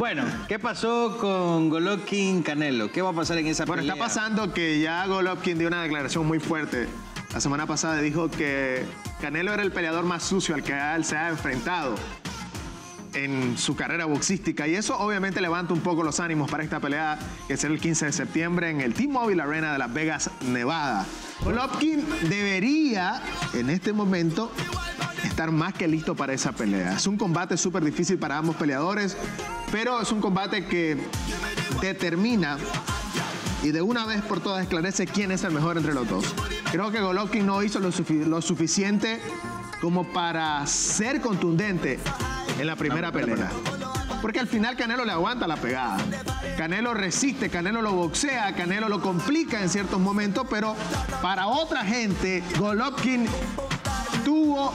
Bueno, ¿qué pasó con Golovkin-Canelo? ¿Qué va a pasar en esa pelea? Bueno, está pasando que ya Golovkin dio una declaración muy fuerte. La semana pasada dijo que Canelo era el peleador más sucio al que él se ha enfrentado en su carrera boxística, y eso obviamente levanta un poco los ánimos para esta pelea que será el 15 de septiembre en el T-Mobile Arena de Las Vegas, Nevada. Golovkin debería en este momento estar más que listo para esa pelea. Es un combate súper difícil para ambos peleadores, pero es un combate que determina y de una vez por todas esclarece quién es el mejor entre los dos. Creo que Golovkin no hizo lo suficiente como para ser contundente en la primera pelea. Porque al final Canelo le aguanta la pegada. Canelo resiste, Canelo lo boxea, Canelo lo complica en ciertos momentos, pero para otra gente, Golovkin tuvo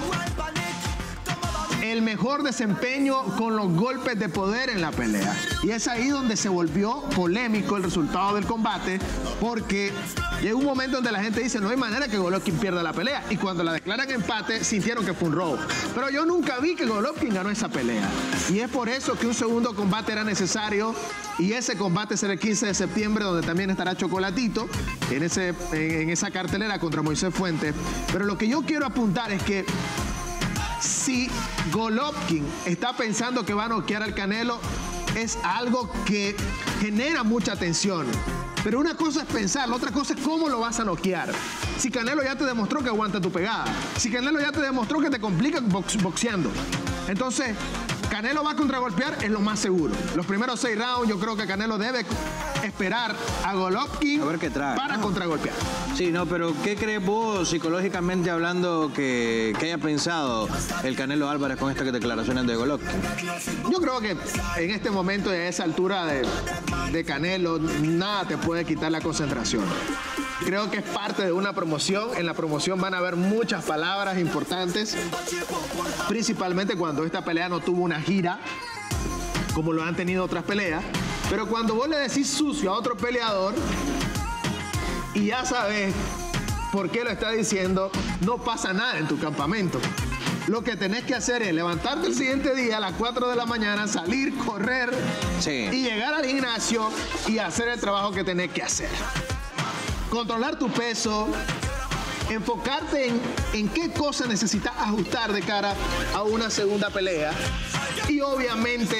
el mejor desempeño con los golpes de poder en la pelea. Y es ahí donde se volvió polémico el resultado del combate, porque llegó un momento donde la gente dice, no hay manera que Golovkin pierda la pelea. Y cuando la declaran empate, sintieron que fue un robo. Pero yo nunca vi que Golovkin ganó esa pelea. Y es por eso que un segundo combate era necesario. Y ese combate será el 15 de septiembre, donde también estará Chocolatito en esa cartelera contra Moisés Fuentes. Pero lo que yo quiero apuntar es que si Golovkin está pensando que va a noquear al Canelo, es algo que genera mucha tensión. Pero una cosa es pensar, la otra cosa es cómo lo vas a noquear. Si Canelo ya te demostró que aguanta tu pegada, si Canelo ya te demostró que te complica boxeando, entonces Canelo va a contragolpear, es lo más seguro. Los primeros 6 rounds yo creo que Canelo debe esperar a Golovkin para contragolpear. Sí, no, pero ¿qué crees vos psicológicamente hablando que haya pensado el Canelo Álvarez con estas declaraciones de Golovkin? Yo creo que en este momento y a esa altura de Canelo, nada te puede quitar la concentración. Creo que es parte de una promoción. En la promoción van a haber muchas palabras importantes, principalmente cuando esta pelea no tuvo una gira, como lo han tenido otras peleas. Pero cuando vos le decís sucio a otro peleador, y ya sabes por qué lo está diciendo, no pasa nada en tu campamento. Lo que tenés que hacer es levantarte el siguiente día a las 4 de la mañana, salir, correr y llegar al gimnasio y hacer el trabajo que tenés que hacer. Controlar tu peso, enfocarte en qué cosa necesitas ajustar de cara a una segunda pelea y obviamente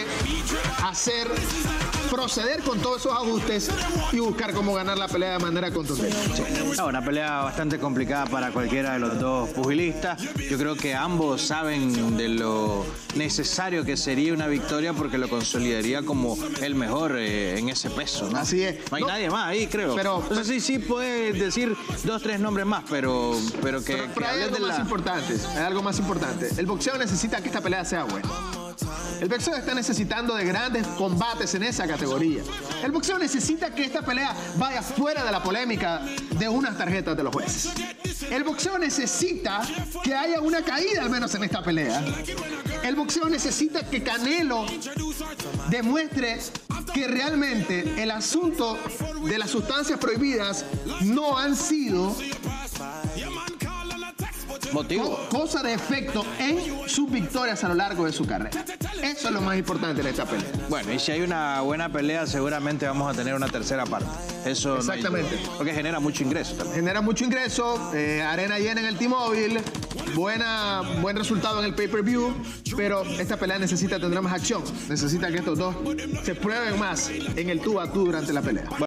proceder con todos esos ajustes y buscar cómo ganar la pelea de manera contundente. Una pelea bastante complicada para cualquiera de los dos pugilistas. Yo creo que ambos saben de lo necesario que sería una victoria, porque lo consolidaría como el mejor en ese peso, ¿no? Así es. No hay nadie más ahí, creo. Pero sí puedes decir 2, 3 nombres más, pero hay algo más importante. Hay algo más importante. El boxeo necesita que esta pelea sea buena. El boxeo está necesitando de grandes combates en esa categoría. El boxeo necesita que esta pelea vaya fuera de la polémica de unas tarjetas de los jueces. El boxeo necesita que haya una caída al menos en esta pelea. El boxeo necesita que Canelo demuestre que realmente el asunto de las sustancias prohibidas no han sido cosa de efecto en sus victorias a lo largo de su carrera. Eso es lo más importante de esta pelea. Bueno, y si hay una buena pelea, seguramente vamos a tener una tercera parte. Eso exactamente. No porque genera mucho ingreso también. Genera mucho ingreso, arena llena en el T-Mobile, buen resultado en el pay-per-view, pero esta pelea tendrá más acción. Necesita que estos dos se prueben más en el tú a tú durante la pelea.